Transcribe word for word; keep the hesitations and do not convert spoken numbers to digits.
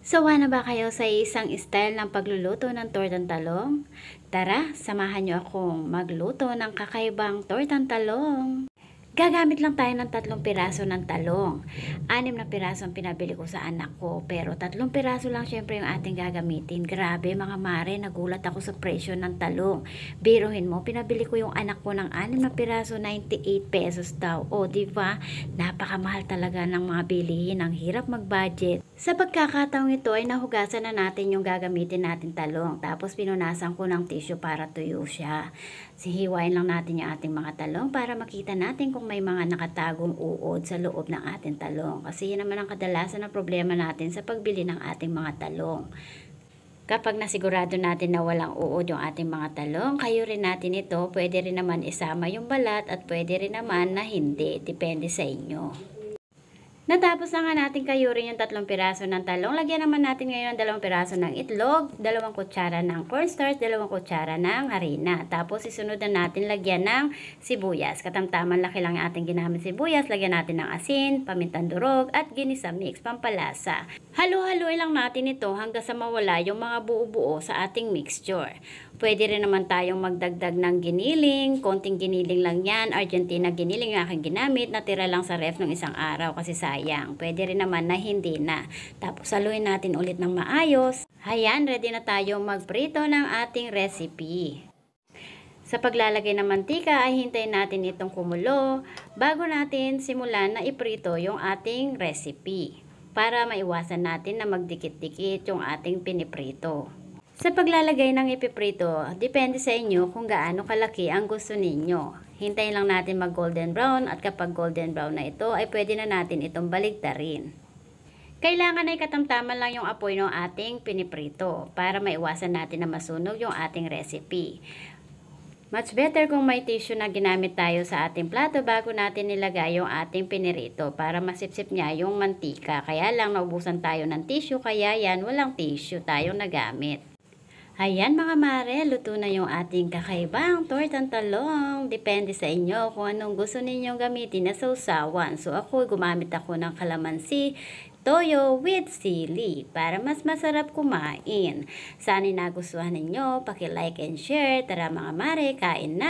Sawa na ba kayo sa isang style ng pagluluto ng tortang talong? Tara, samahan niyo akong magluto ng kakaibang tortang talong. Gagamit lang tayo ng tatlong piraso ng talong. Anim na piraso ang pinabili ko sa anak ko, pero tatlong piraso lang syempre yung ating gagamitin. Grabe mga mare, nagulat ako sa presyo ng talong. Biruhin mo, pinabili ko yung anak ko ng anim na piraso, ninety-eight pesos daw. O diba, napakamahal talaga ng mga bilihin, ang hirap mag-budget. Sa pagkakataong ito ay nahugasan na natin yung gagamitin natin talong. Tapos pinunasan ko ng tissue para tuyo siya. Sihiwain lang natin yung ating mga talong para makita natin kung may mga nakatagong uod sa loob ng ating talong. Kasi yun naman ang kadalasan ng problema natin sa pagbili ng ating mga talong. Kapag nasigurado natin na walang uod yung ating mga talong, kayo rin natin ito, pwede rin naman isama yung balat at pwede rin naman na hindi. Depende sa inyo. Natapos na nga natin kayurin yung tatlong piraso ng talong. Lagyan naman natin ngayon ng dalawang piraso ng itlog, dalawang kutsara ng cornstarch, dalawang kutsara ng harina. Tapos isunod na natin lagyan ng sibuyas. Katamtaman laki lang yung ating ginamit sibuyas. Lagyan natin ng asin, pamintang durog at ginisa mix, pampalasa. Halo-haloy lang natin ito hanggang sa mawala yung mga buo-buo sa ating mixture. Pwede rin naman tayong magdagdag ng giniling. Konting giniling lang yan. Argentina giniling yung aking ginamit. Natira lang sa ref ng isang araw kasi sayang. Pwede rin naman na hindi na. Tapos haluin natin ulit ng maayos. Ayan, ready na tayong magprito ng ating recipe. Sa paglalagay ng mantika ay hintayin natin itong kumulo bago natin simulan na iprito yung ating recipe. Para maiwasan natin na magdikit-dikit yung ating piniprito. Sa paglalagay ng ipiprito, depende sa inyo kung gaano kalaki ang gusto ninyo. Hintayin lang natin mag golden brown at kapag golden brown na ito ay pwede na natin itong baligtarin. Kailangan ay katamtaman lang yung apoy ng ating piniprito para maiwasan natin na masunog yung ating recipe. Much better kung may tissue na ginamit tayo sa ating plato bago natin nilagay yung ating pinirito para masipsip niya yung mantika. Kaya lang naubusan tayo ng tissue kaya yan walang tissue tayong nagamit. Ayan mga mare, luto na yung ating kakaibang tortang talong. Depende sa inyo kung anong gusto ninyong gamitin na sausawan. So ako gumamit ako ng kalamansi, toyo with sili para mas masarap kumain. Sana nagustuhan ninyo, paki-like and share. Tara mga mare, kain na!